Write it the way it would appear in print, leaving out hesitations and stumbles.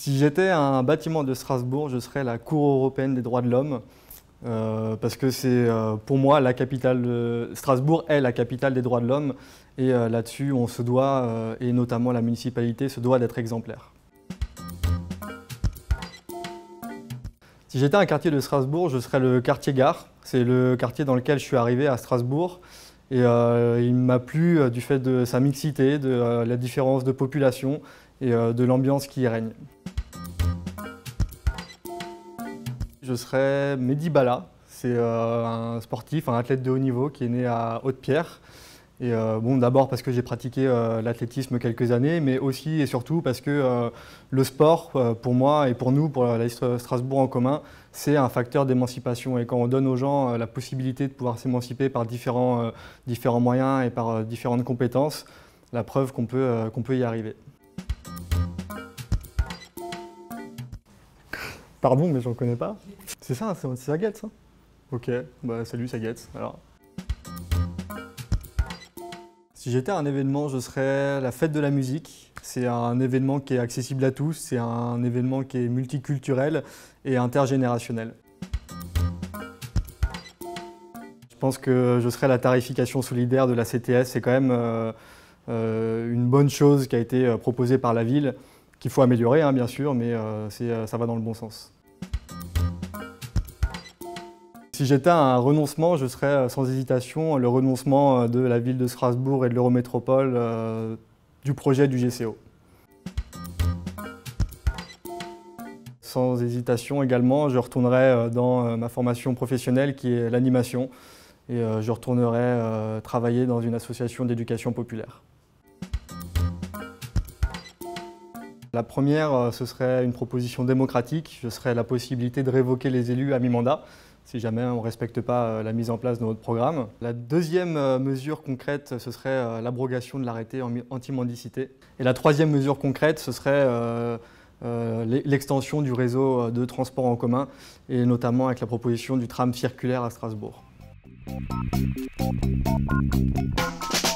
Si j'étais un bâtiment de Strasbourg, je serais la Cour européenne des droits de l'homme, parce que c'est pour moi la capitale Strasbourg est la capitale des droits de l'homme, et là-dessus on se doit, et notamment la municipalité, se doit d'être exemplaire. Si j'étais un quartier de Strasbourg, je serais le quartier Gare. C'est le quartier dans lequel je suis arrivé à Strasbourg. Et il m'a plu du fait de sa mixité, de la différence de population et de l'ambiance qui y règne. Je serais Mehdi Bala. C'est un sportif, un athlète de haut niveau qui est né à Haute-Pierre. Et bon, d'abord parce que j'ai pratiqué l'athlétisme quelques années, mais aussi et surtout parce que le sport, pour moi et pour nous, pour la Strasbourg en commun, c'est un facteur d'émancipation. Et quand on donne aux gens la possibilité de pouvoir s'émanciper par différents moyens et par différentes compétences, la preuve qu'on peut y arriver. Pardon, mais j'en connais pas. C'est ça, c'est Saguette, ça? Ok, bah salut Saguette, alors. Si j'étais un événement, je serais la fête de la musique. C'est un événement qui est accessible à tous, c'est un événement qui est multiculturel et intergénérationnel. Je pense que je serais la tarification solidaire de la CTS. C'est quand même une bonne chose qui a été proposée par la ville, qu'il faut améliorer hein, bien sûr, mais ça va dans le bon sens. Si j'étais un renoncement, je serais sans hésitation le renoncement de la ville de Strasbourg et de l'Eurométropole du projet du GCO. Sans hésitation également, je retournerai dans ma formation professionnelle qui est l'animation et je retournerai travailler dans une association d'éducation populaire. La première, ce serait une proposition démocratique. Ce serait la possibilité de révoquer les élus à mi-mandat, si jamais on ne respecte pas la mise en place de notre programme. La deuxième mesure concrète, ce serait l'abrogation de l'arrêté anti-mendicité. Et la troisième mesure concrète, ce serait l'extension du réseau de transport en commun, et notamment avec la proposition du tram circulaire à Strasbourg.